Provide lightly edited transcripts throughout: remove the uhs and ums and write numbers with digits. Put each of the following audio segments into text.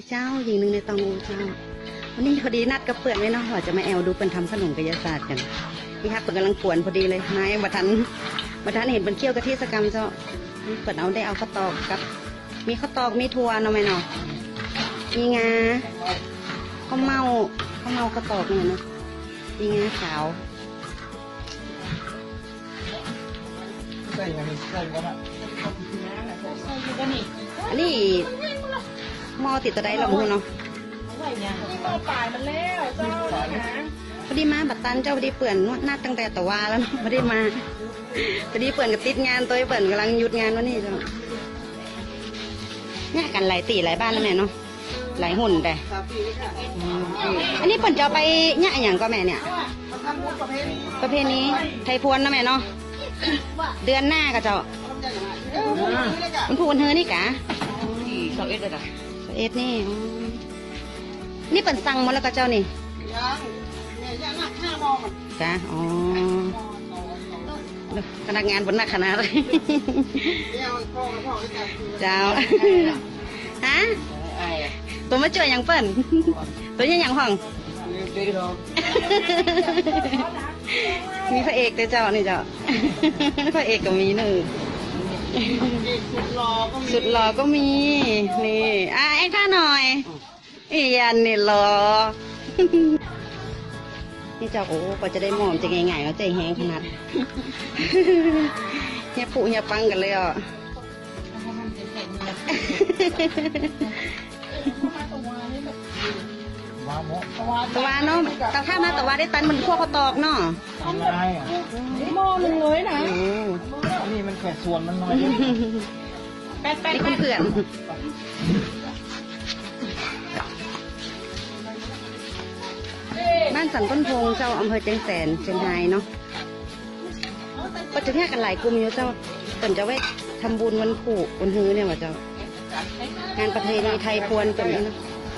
เจ้าหญิงหนึ่งในตองอูเจ้าวันนี้พอดีนัดกับเปื่อนไว้เนาะว่าจะมาแอลดูเป็นทำขนมกายศาสตร์กันพี่ฮักเปิดกำลังป่วนพอดีเลยไม้บัทันเห็นเป็นเคี่ยวกะทิสกรรมเจ้าเปิดเอาได้เอาข้าวตอกกับมีข้าวตอกมีถั่วเนาะไหมเนาะมีงาข้าวเมาข้าวตอกเนี่ยเนาะมีงาขาวอันนี้หม้อติดตะไดเราพูดเนาะนี่หม้อปลายมันแล้วเจ้าพอดีมาบัตตันเจ้าพอดีเปื่อนนัดตั้งแต่ตะวาแล้วเนาะพอดีมาพอดีเปื่อนกับติดงานตัวเปื่อนกำลังหยุดงานวันนี้เจ้าเนี่ยกันหลายตีหลายบ้านแล้วแม่เนาะหลายหุ่นแต่อันนี้เปิ่นจะไปเนี่ยอย่างก็แม่เนี่ยประเพณีไทยพวนนะแม่เนาะเดือนหน้าก็เจ้ามันพูดวันเธอนี่กะ21เลยจ้ะ21นี่เปิ่นสั่งมาแล้วก็เจ้านี่จ้ะอ๋อพนักงานบนหนักขนาดเลยเจ้าฮะตัวมาเจออย่างเปิ่นตัวยังห้องมีพระเอกแต่เจ้านี่เจ้าพระเอกก็มีหนึ่งสุดหล่อก็มีนี่เอ็กท่าหน่อยอียันนี่หล่อนี่เจ้าโอ้ก็จะได้หมอมจะง่ายๆแล้วใจแห้งขนาดเฮียปู่เฮียปังกันเลยอ่ะตะวันเนาะแต่ถ้ามาตะวันได้ตันมันขั้วข้าวตอกเนาะหม้อหนึ่งเลยนะนี่มันแค่ส่วนมันน้อยนี่เพื่อนบ้านสันต้นพงเจ้าอำเภอเชียงแสนเชียงรายเนาะก็จะแยกกันหลายกลุ่มอยู่เจ้าก่อนจะไว้ทำบุญวันผูกวันฮื้อเนี่ยว่าเจ้างานประเพณีไทยพวนตัวนี้เนาะ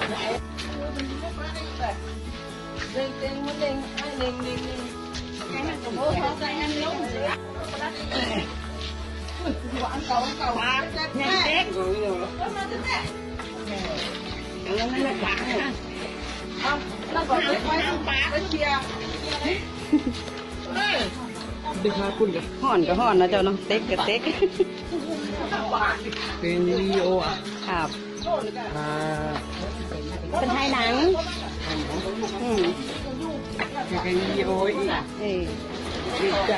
ห่อนก็ห่อนนะเจ้าเนาะเต็กกับเต็กเป็นวิดีโออ่ะครับเป็นไทยหนังเป็นวิดีโออีกดีใจ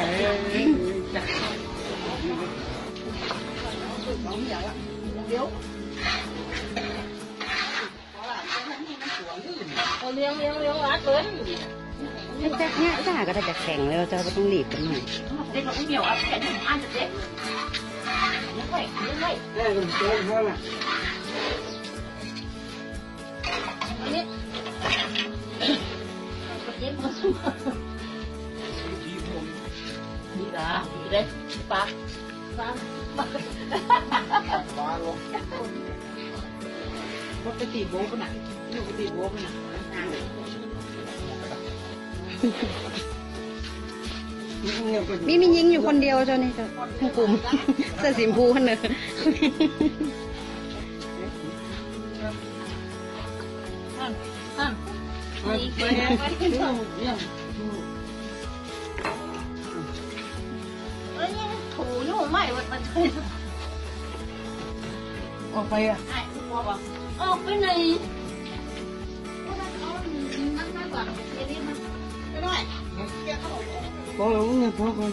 เลี้ยงรัดเลยแจ๊กเนี่ยจ้าก็ได้จะแข่งแล้วเจ้าก็ต้องรีบกันหน่อยเด็กเราเหนียวอ่ะแข่งอ่านจะเด็กยังไงอันนี้เย็บมาสู้ดีนะดีเลยปากปกติโบ๊ะน่ะปกติโบ๊ะน่ะมียิงอยู่คนเดียวเจ้านี่เจ้าทั้งกลุ่มเสื้อสีชมพูคนหนึ่งถูอยู่ไม่มันใช่ออกไปอ่ะออกไปไหนพอแล้วเนี่ยพอก่อน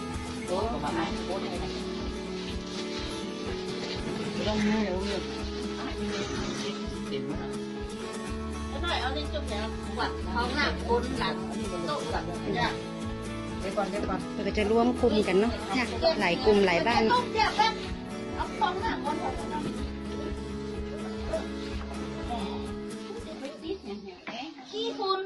ต้องให้เอาเนี่ยเอาในจุดแล้ววัดท้องหนักบนหลังโต๊ะก่อนเดี๋ยวก่อนเราก็จะร่วมกลุ่มกันเนาะหลายกลุ่มหลายบ้านเอาท้องหนักบนขี้คุณ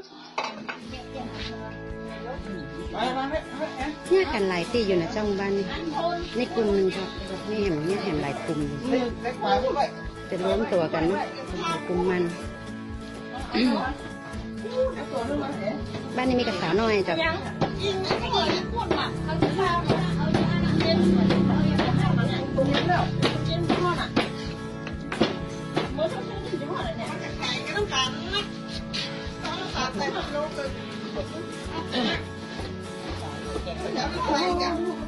เนี่ยกันหลายที่อยู่นะเจ้าบ้านนี่กลุ่มหนึ่งครับนี่เห็นหลายกลุ่มจะร่วมตัวกันเนาะกลุ่มมันบ้านนี้มีกระสาวน้อยจ้ะารนะต้องสารแต่ไม่รู้เลยจะไม่ไปกัน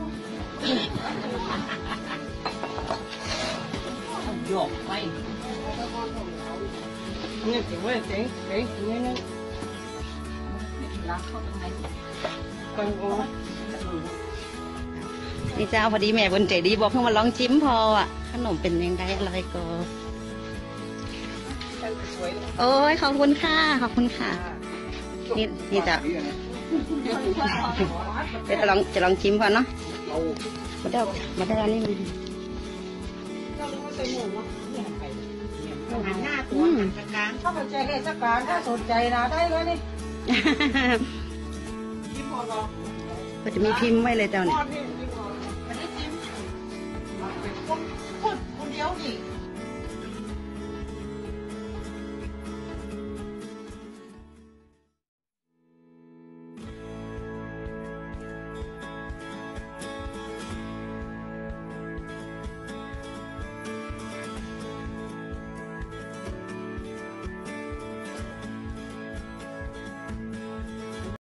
หยอกไปเนี่ยเจ๋งเว้ยเจ๋งนี่นะล้างเข้าตรงไหนฟังโอ้นี่เจ้าพอดีแม่บนใจดีบอกเพิ่งมาลองจิ้มพออ่ะขนมเป็นยังไงอร่อยก็สวยโอ้ยขอบคุณค่ะขอบคุณค่ะนี่เจ้าเดี๋ยวจะลองชิมก่อนเนาะมาได้อันนี้มันหันหน้าตัวหันกลางถ้าสนใจเทศกาลถ้าสนใจนะได้เลยนี่ที่พอรอก็จะมีพิมพ์ไว้เลยเจ้าพเนี่ยอที่พออันนี้จิ้มคนเดียวนี่